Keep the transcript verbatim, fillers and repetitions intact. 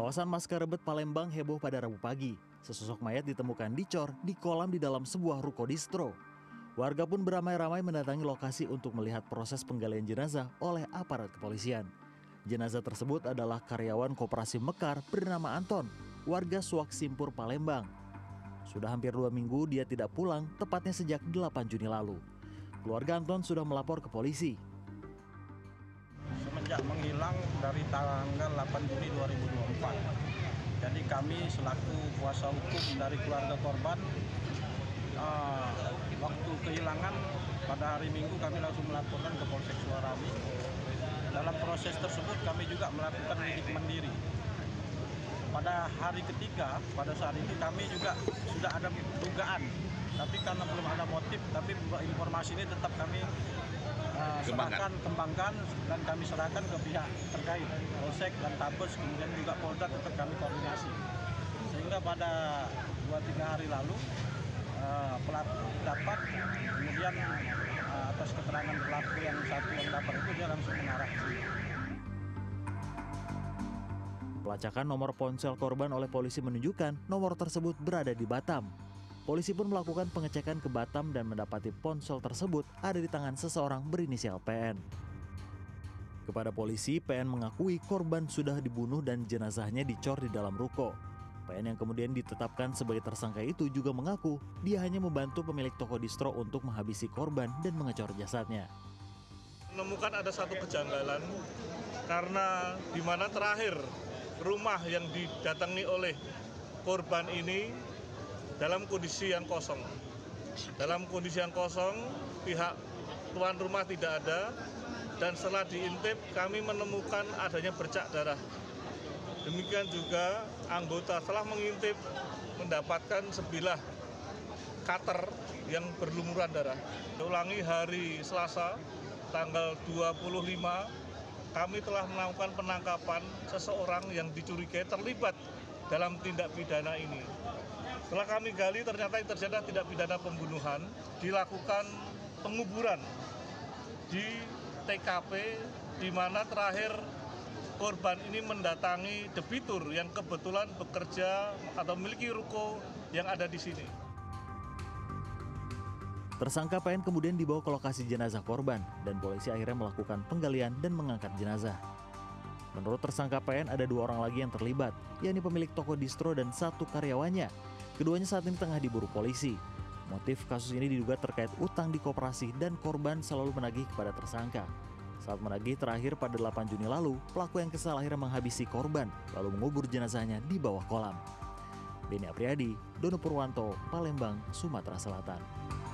Kawasan Maskarebet, Palembang heboh pada Rabu pagi. Sesosok mayat ditemukan dicor di kolam di dalam sebuah ruko distro. Warga pun beramai-ramai mendatangi lokasi untuk melihat proses penggalian jenazah oleh aparat kepolisian. Jenazah tersebut adalah karyawan koperasi Mekar bernama Anton, warga Suak Simpur, Palembang. Sudah hampir dua minggu dia tidak pulang, tepatnya sejak delapan Juni lalu. Keluarga Anton sudah melapor ke polisi. Semenjak menghilang dari tanggal delapan Juni dua ribu dua puluh empat. Jadi kami selaku kuasa hukum dari keluarga korban, uh, waktu kehilangan pada hari Minggu kami langsung melaporkan ke Polsek Suarami. Dalam proses tersebut kami juga melakukan lidik mandiri. Pada hari ketiga, pada saat itu kami juga sudah ada dugaan, tapi karena belum ada motif, tapi informasi ini tetap kami uh, serahkan, kembangkan, dan kami serahkan ke pihak terkait, Polsek dan Tabes, kemudian juga Polda tetap kami koordinasi. Sehingga pada dua tiga hari lalu, uh, pelaku dapat, kemudian uh, atas keterangan pelaku yang satu yang dapat itu dia langsung mengarah ke sini. Pelacakan nomor ponsel korban oleh polisi menunjukkan nomor tersebut berada di Batam. Polisi pun melakukan pengecekan ke Batam dan mendapati ponsel tersebut ada di tangan seseorang berinisial P N. Kepada polisi, P N mengakui korban sudah dibunuh dan jenazahnya dicor di dalam ruko. P N yang kemudian ditetapkan sebagai tersangka itu juga mengaku dia hanya membantu pemilik toko distro untuk menghabisi korban dan mengecor jasadnya. Menemukan ada satu kejanggalan karena di mana terakhir rumah yang didatangi oleh korban ini dalam kondisi yang kosong. Dalam kondisi yang kosong, pihak tuan rumah tidak ada, dan setelah diintip kami menemukan adanya bercak darah. Demikian juga anggota setelah mengintip mendapatkan sebilah cutter yang berlumuran darah. Ulangi hari Selasa tanggal dua puluh lima, kami telah melakukan penangkapan seseorang yang dicurigai terlibat dalam tindak pidana ini. Setelah kami gali, ternyata yang terjadi tindak pidana pembunuhan, dilakukan penguburan di T K P, di mana terakhir korban ini mendatangi debitur yang kebetulan bekerja atau memiliki ruko yang ada di sini. Tersangka P N kemudian dibawa ke lokasi jenazah korban dan polisi akhirnya melakukan penggalian dan mengangkat jenazah. Menurut tersangka P N ada dua orang lagi yang terlibat, yakni pemilik toko distro dan satu karyawannya. Keduanya saat ini tengah diburu polisi. Motif kasus ini diduga terkait utang di koperasi dan korban selalu menagih kepada tersangka. Saat menagih terakhir pada delapan Juni lalu, pelaku yang kesal akhirnya menghabisi korban lalu mengubur jenazahnya di bawah kolam. Beni Apriyadi, Dono Purwanto, Palembang, Sumatera Selatan.